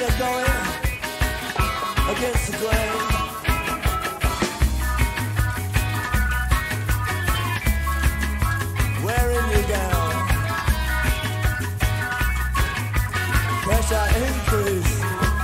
get it going against the grain. Wearing you down. Pressure increase.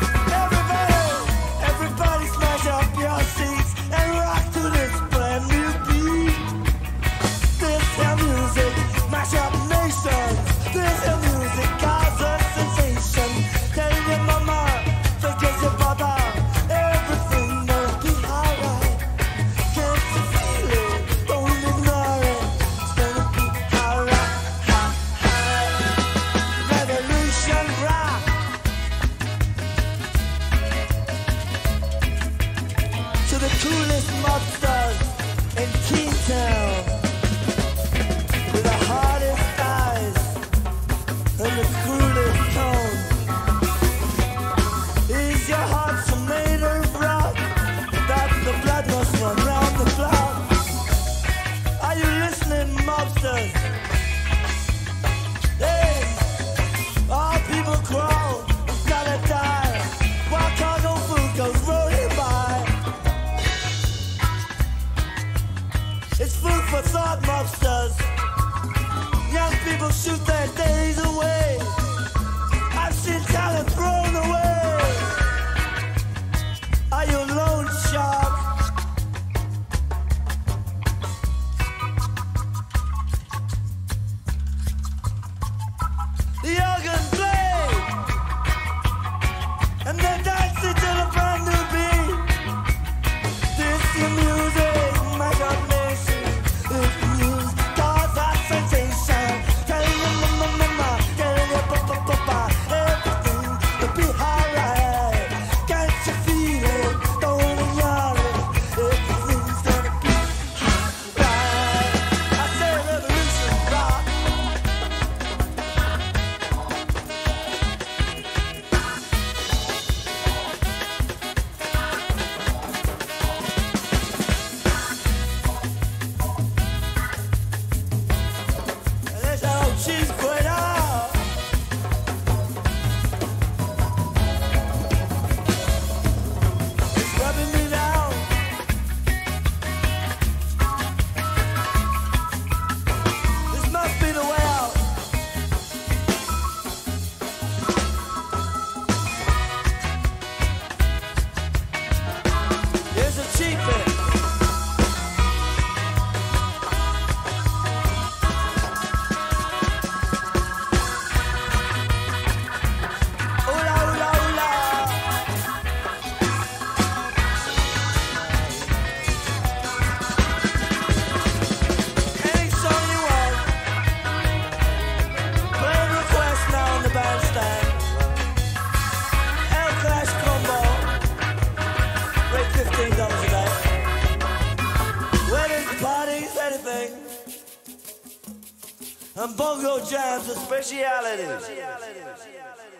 Everybody smash up your seats and rock to this brand new beat. This here music mash up nations. This here music causes sensation. Tell your mama, forget your brother. Everything will be alright. Can't you feel it? Don't ignore it. It's gonna be alright. Revolution rock. To the coolest mobsters in Kingtown, with the hardest eyes and the cruelest tone. Is your heart so made of rock that the blood must run round the clock? Are you listening, mobsters? Hey, all people crawl, gotta die, while cargo food goes rolling by. It's food for thought, mobsters. Young people shoot their days away. I've seen talent thrown away. Are you a loan shark? The organ play, and they're dancing to the brand new beat. This is music, my God nation. This music causes sensation. Telling your mama, telling your papa, everything will be alright. Can't you feel it? Don't ignore it. Everything's gonna be alright. I say revolution rock. And there's that old cheese grater. It's rubbing me down. This must be the way out. Here's a cheap bit. Oola, oola, oola. Any song you want. Play a request now on the bandstand. El Clash Combo. Rate $15 a day. Weddings, parties, anything. And bongo jams and specialities.